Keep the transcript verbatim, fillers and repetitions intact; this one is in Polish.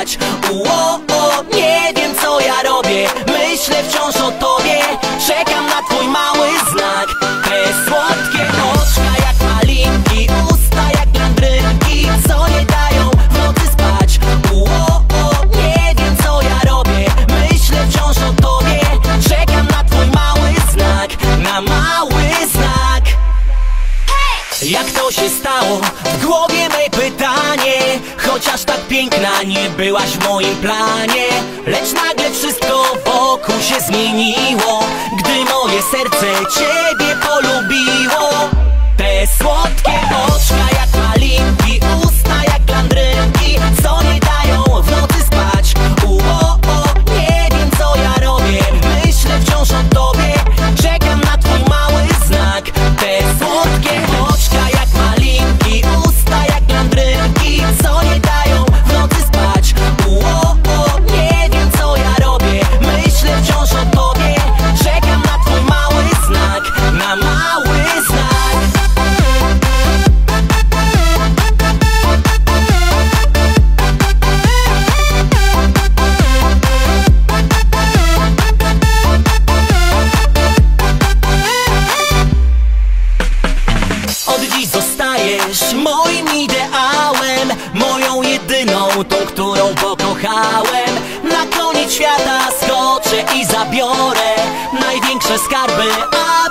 spać. Uo, o, nie wiem co ja robię, myślę wciąż o tobie. Czekam na twój mały znak. Te słodkie oczka jak malinki, usta jak landrynki, co nie dają w nocy spać. Uo, o, nie wiem co ja robię, myślę wciąż o tobie. Czekam na twój mały znak, na mały znak. Jak to się stało? W głowie mej pytanie, chociaż tak piękna nie byłaś w moim planie. Lecz nagle wszystko wokół się zmieniło, gdy moje serce ciebie polubiło. Te słodkie oczka jak malinki, usta jak landrynki, co nie dają w nocy spać. Uo, o, nie wiem co ja robię, myślę wciąż o tobie. Czekam na twój mały znak. Te słodkie oczka jak malinki, usta jak landrynki, co nie dają w nocy spać. Uo, o, nie wiem co ja robię, myślę wciąż o tobie. Czekam na twój mały znak, na mały znak. Od dziś zostajesz moim ideałem, moją jedyną, tą, którą pokochałem. Na koniec świata skoczę i zabiorę największe skarby, a